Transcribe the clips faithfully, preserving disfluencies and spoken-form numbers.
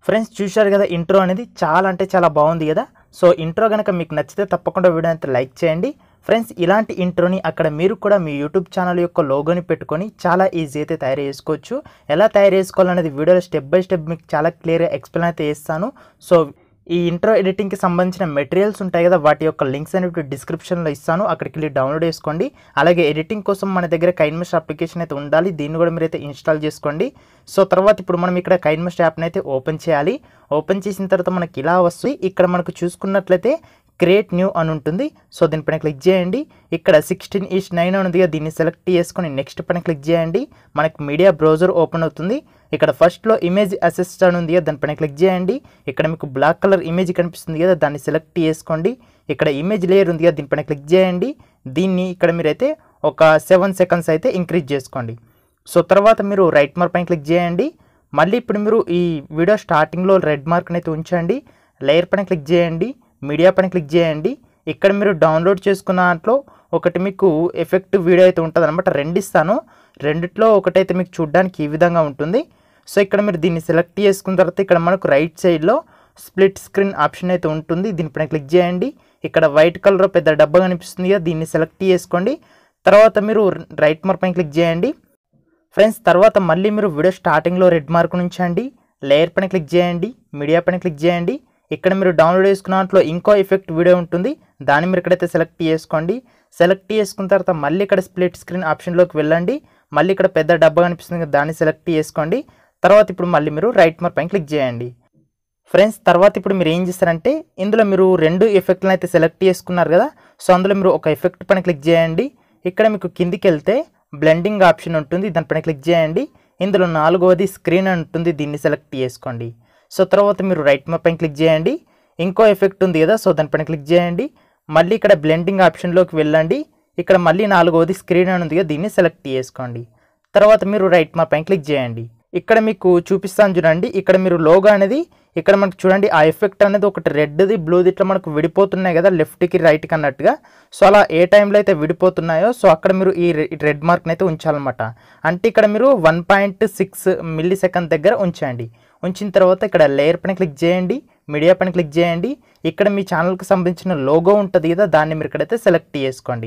Friends చూశారు కదా intro అనేది చాలా అంటే చాలా బాగుంది కదా. సో ఇంట్రో కనుక మీకు నచ్చితే తప్పకుండా వీడియో అయితే లైక్ చేయండి. ఫ్రెండ్స్ ఇలాంటి ఇంట్రోని అక్కడ మీరు కూడా మీ యూట్యూబ్ ఛానల్ యొక్క లోగోని పెట్టుకొని చాలా ఈజీ అయితే తయారు చేసుకోవచ్చు. ఎలా తయారు చేసుకోవాలనేది వీడియోలో స్టెప్ బై స్టెప్ మీకు చాలా క్లియర్గా ఎక్స్ప్లెయిన్ అయితే చేస్తాను. సో ఈ ఇంట్రో ఎడిటింగ్కి సంబంధించిన మెటీరియల్స్ ఉంటాయి కదా, వాటి యొక్క లింక్స్ అనేవి డిస్క్రిప్షన్లో ఇస్తాను, అక్కడికి వెళ్ళి డౌన్లోడ్ చేసుకోండి. అలాగే ఎడిటింగ్ కోసం మన దగ్గర కైన్మాస్టర్ అప్లికేషన్ అయితే ఉండాలి, దీన్ని కూడా మీరైతే ఇన్స్టాల్ చేసుకోండి. సో తర్వాత ఇప్పుడు మనం ఇక్కడ కైన్మాస్టర్ యాప్ని అయితే ఓపెన్ చేయాలి. ఓపెన్ చేసిన తర్వాత మనకి ఇలా వస్తుంది. ఇక్కడ మనకు చూసుకున్నట్లయితే క్రియేట్ న్యూ అని ఉంటుంది. సో దీనిపైన క్లిక్ చేయండి. ఇక్కడ సిక్స్టీన్ ఈస్ నైన్ అని ఉంది, దీన్ని సెలెక్ట్ చేసుకొని నెక్స్ట్ పైన క్లిక్ చేయండి. మనకి మీడియా బ్రౌజర్ ఓపెన్ అవుతుంది. ఇక్కడ ఫస్ట్లో ఇమేజ్ అసిస్ట్ అని ఉంది, దానిపైన క్లిక్ చేయండి. ఇక్కడ మీకు బ్లాక్ కలర్ ఇమేజ్ కనిపిస్తుంది కదా, దాన్ని సెలెక్ట్ చేసుకోండి. ఇక్కడ ఇమేజ్ లేయర్ ఉంది కదా, దీనిపైన క్లిక్ చేయండి. దీన్ని ఇక్కడ మీరైతే ఒక సెవెన్ సెకండ్స్ అయితే ఇంక్రీజ్ చేసుకోండి. సో తర్వాత మీరు రైట్ మార్క్ పైన క్లిక్ చేయండి. మళ్ళీ ఇప్పుడు మీరు ఈ వీడియో స్టార్టింగ్లో రెడ్ మార్క్ని అయితే ఉంచండి. లేయర్ పైన క్లిక్ చేయండి, మీడియా పైన క్లిక్ చేయండి. ఇక్కడ మీరు డౌన్లోడ్ చేసుకున్న దాంట్లో ఒకటి మీకు ఎఫెక్ట్ వీడియో అయితే ఉంటుంది అనమాట, రెండు ఇస్తాను. రెండిట్లో ఒకటైతే మీకు చూడడానికి ఈ విధంగా ఉంటుంది. సో ఇక్కడ మీరు దీన్ని సెలెక్ట్ చేసుకున్న తర్వాత ఇక్కడ మనకు రైట్ సైడ్లో స్ప్లిట్ స్క్రీన్ ఆప్షన్ అయితే ఉంటుంది, దీనిపైన క్లిక్ చేయండి. ఇక్కడ వైట్ కలర్ పెద్ద డబ్బా కనిపిస్తుంది కదా, దీన్ని సెలెక్ట్ చేసుకోండి. తర్వాత మీరు రైట్ మార్క్ పైన క్లిక్ చేయండి. ఫ్రెండ్స్ తర్వాత మళ్ళీ మీరు వీడియో స్టార్టింగ్లో రెడ్ మార్క్ ఉంచండి. లేయర్ పైన క్లిక్ చేయండి, మీడియా పైన క్లిక్ చేయండి. ఇక్కడ మీరు డౌన్లోడ్ చేసుకున్న దాంట్లో ఇంకో ఎఫెక్ట్ వీడియో ఉంటుంది, దాన్ని మీరు ఇక్కడైతే సెలెక్ట్ చేసుకోండి. సెలెక్ట్ చేసుకున్న తర్వాత మళ్ళీ ఇక్కడ స్ప్లిట్ స్క్రీన్ ఆప్షన్లోకి వెళ్ళండి. మళ్ళీ ఇక్కడ పెద్ద డబ్బా కనిపిస్తుంది కదా, దాన్ని సెలెక్ట్ చేసుకోండి. తర్వాత ఇప్పుడు మళ్ళీ మీరు రైట్ మార్క్ పైన క్లిక్ చేయండి. ఫ్రెండ్స్ తర్వాత ఇప్పుడు మీరు ఏం చేస్తారంటే ఇందులో మీరు రెండు ఎఫెక్ట్లను అయితే సెలెక్ట్ చేసుకున్నారు కదా, సో అందులో మీరు ఒక ఎఫెక్ట్ పైన క్లిక్ చేయండి. ఇక్కడ మీకు కిందికి వెళ్తే బ్లెండింగ్ ఆప్షన్ ఉంటుంది, దానిపైన క్లిక్ చేయండి. ఇందులో నాలుగవది స్క్రీన్ అని ఉంటుంది, దీన్ని సెలెక్ట్ చేసుకోండి. సో తర్వాత మీరు రైట్ మార్క్ పైన క్లిక్ చేయండి. ఇంకో ఎఫెక్ట్ ఉంది కదా, సో దానిపైన క్లిక్ చేయండి. మళ్ళీ ఇక్కడ బ్లెండింగ్ ఆప్షన్లోకి వెళ్ళండి. ఇక్కడ మళ్ళీ నాలుగవది స్క్రీన్ అని ఉంది కదా, దీన్ని సెలెక్ట్ చేసుకోండి. తర్వాత మీరు రైట్ మార్క్ పైన క్లిక్ చేయండి. ఇక్కడ మీకు చూపిస్తాను చూడండి, ఇక్కడ మీరు లోగో అనేది ఇక్కడ మనకు చూడండి ఆ ఎఫెక్ట్ అనేది ఒకటి రెడ్ది బ్లూది ఇట్లా మనకు విడిపోతున్నాయి కదా లెఫ్ట్కి రైట్కి అన్నట్టుగా. సో అలా ఏ టైంలో అయితే విడిపోతున్నాయో సో అక్కడ మీరు ఈ రెడ్ మార్క్ని అయితే ఉంచాలన్నమాట. అంటే ఇక్కడ మీరు one point six millisecond దగ్గర ఉంచండి. ఉంచిన తర్వాత ఇక్కడ లేయర్ పైన క్లిక్ చేయండి, మీడియా పైన క్లిక్ చేయండి. ఇక్కడ మీ ఛానల్కి సంబంధించిన లోగో ఉంటుంది కదా, దాన్ని మీరు ఇక్కడైతే సెలెక్ట్ చేసుకోండి.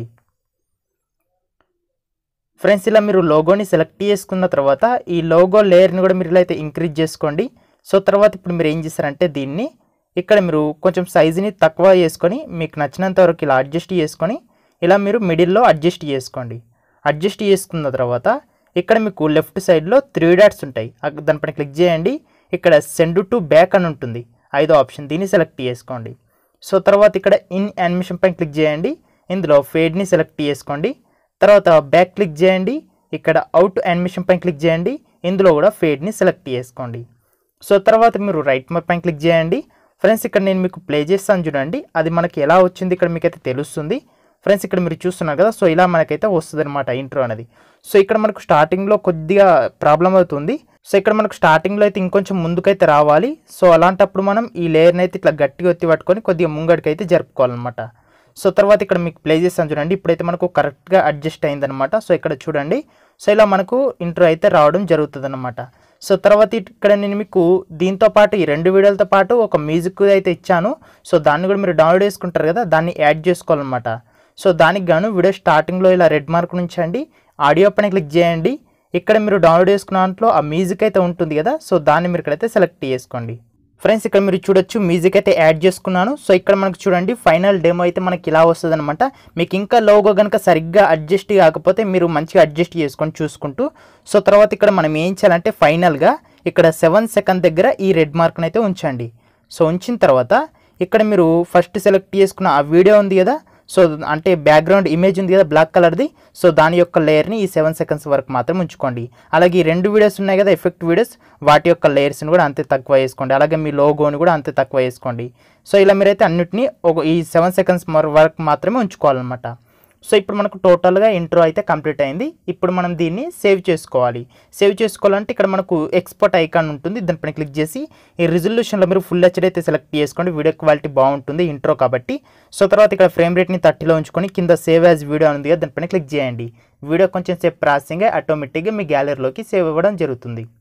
ఫ్రెండ్స్ ఇలా మీరు లోగోని సెలెక్ట్ చేసుకున్న తర్వాత ఈ లోగో లేయర్ని కూడా మీరు ఇలా అయితే ఇంక్రీజ్ చేసుకోండి. సో తర్వాత ఇప్పుడు మీరు ఏం చేస్తారంటే దీన్ని ఇక్కడ మీరు కొంచెం సైజుని తక్కువ చేసుకొని మీకు నచ్చినంత వరకు ఇలా అడ్జస్ట్ చేసుకొని ఇలా మీరు మిడిల్లో అడ్జస్ట్ చేసుకోండి. అడ్జస్ట్ చేసుకున్న తర్వాత ఇక్కడ మీకు లెఫ్ట్ సైడ్లో త్రీ డాట్స్ ఉంటాయి, దానిపైన క్లిక్ చేయండి. ఇక్కడ సెండ్ టు బ్యాక్ అని ఉంటుంది, ఐదో ఆప్షన్, దీన్ని సెలెక్ట్ చేసుకోండి. సో తర్వాత ఇక్కడ ఇన్ యానిమేషన్ పైన క్లిక్ చేయండి. ఇందులో ఫేడ్ని సెలెక్ట్ చేసుకోండి. తర్వాత బ్యాక్ క్లిక్ చేయండి. ఇక్కడ అవుట్ యానిమేషన్ పైన క్లిక్ చేయండి. ఇందులో కూడా ఫేడ్ని సెలెక్ట్ చేసుకోండి. సో తర్వాత మీరు రైట్ మార్క్ పైన క్లిక్ చేయండి. ఫ్రెండ్స్ ఇక్కడ నేను మీకు ప్లే చేస్తాను చూడండి, అది మనకి ఎలా వచ్చింది ఇక్కడ మీకైతే తెలుస్తుంది. ఫ్రెండ్స్ ఇక్కడ మీరు చూస్తున్నారు కదా, సో ఇలా మనకైతే వస్తుంది అనమాట ఇంట్రో అనేది. సో ఇక్కడ మనకు స్టార్టింగ్లో కొద్దిగా ప్రాబ్లం అవుతుంది. సో ఇక్కడ మనకు స్టార్టింగ్లో అయితే ఇంకొంచెం ముందుకైతే రావాలి. సో అలాంటప్పుడు మనం ఈ లేయర్ని అయితే ఇట్లా గట్టిగా ఎత్తి పట్టుకొని కొద్దిగా ముంగడికి అయితే జరుపుకోవాలన్నమాట. సో తర్వాత ఇక్కడ మీకు ప్లే చేస్తాను చూడండి, ఇప్పుడైతే మనకు కరెక్ట్గా అడ్జస్ట్ అయిందనమాట. సో ఇక్కడ చూడండి, సో ఇలా మనకు ఇంట్రో అయితే రావడం జరుగుతుంది అనమాట. సో తర్వాత ఇక్కడ నేను మీకు దీంతో పాటు ఈ రెండు వీడియోలతో పాటు ఒక మ్యూజిక్ అయితే ఇచ్చాను. సో దాన్ని కూడా మీరు డౌన్లోడ్ చేసుకుంటారు కదా, దాన్ని యాడ్ చేసుకోవాలన్నమాట. సో దానికి గాను వీడియో స్టార్టింగ్లో ఇలా రెడ్ మార్క్ ఉంచండి, ఆడియో పైన క్లిక్ చేయండి. ఇక్కడ మీరు డౌన్లోడ్ చేసుకున్న దాంట్లో ఆ మ్యూజిక్ అయితే ఉంటుంది కదా, సో దాన్ని మీరు ఇక్కడైతే సెలెక్ట్ చేసుకోండి. ఫ్రెండ్స్ ఇక్కడ మీరు చూడొచ్చు మ్యూజిక్ అయితే యాడ్ చేసుకున్నాను. సో ఇక్కడ మనకు చూడండి ఫైనల్ డెమో అయితే మనకి ఇలా వస్తుంది అనమాట. మీకు ఇంకా లోగో కనుక సరిగ్గా అడ్జస్ట్ కాకపోతే మీరు మంచిగా అడ్జస్ట్ చేసుకొని చూసుకుంటూ. సో తర్వాత ఇక్కడ మనం ఏం చేయాలంటే ఫైనల్గా ఇక్కడ సెవెన్ సెకండ్ దగ్గర ఈ రెడ్ మార్క్ని అయితే ఉంచండి. సో ఉంచిన తర్వాత ఇక్కడ మీరు ఫస్ట్ సెలెక్ట్ చేసుకున్న ఆ వీడియో ఉంది కదా, సో అంటే బ్యాక్గ్రౌండ్ ఇమేజ్ ఉంది కదా బ్లాక్ కలర్ది, సో దాని యొక్క లేయర్ని ఈ సెవెన్ సెకండ్స్ వరకు మాత్రం ఉంచుకోండి. అలాగే ఈ రెండు వీడియోస్ ఉన్నాయి కదా ఎఫెక్ట్ వీడియోస్, వాటి యొక్క లేయర్స్ని కూడా అంతే తక్కువ వేసుకోండి. అలాగే మీ లోగోని కూడా అంతే తక్కువ వేసుకోండి. సో ఇలా మీరైతే అన్నిటినీ ఒక ఈ సెవెన్ సెకండ్స్ వరకు మాత్రమే ఉంచుకోవాలన్నమాట. సో ఇప్పుడు మనకు టోటల్గా ఇంట్రో అయితే కంప్లీట్ అయింది. ఇప్పుడు మనం దీన్ని సేవ్ చేసుకోవాలి. సేవ్ చేసుకోవాలంటే ఇక్కడ మనకు ఎక్స్పోర్ట్ ఐకాన్ ఉంటుంది, దానిపైన క్లిక్ చేసి ఈ రిజల్యూషన్లో మీరు ఫుల్ హెచ్డీ అయితే సెలెక్ట్ చేసుకోండి. వీడియో క్వాలిటీ బాగుంటుంది ఇంట్రో కాబట్టి. సో తర్వాత ఇక్కడ ఫ్రేమ్ రేట్ని థర్టీలో ఉంచుకొని కింద సేవ్ యాజ్ వీడియో ఉంది కదా, దానిపైన క్లిక్ చేయండి. వీడియో కొంచెం సేపు ప్రాసెసింగ్ ఆటోమేటిక్గా మీ గ్యాలరీలోకి సేవ్ అవ్వడం జరుగుతుంది.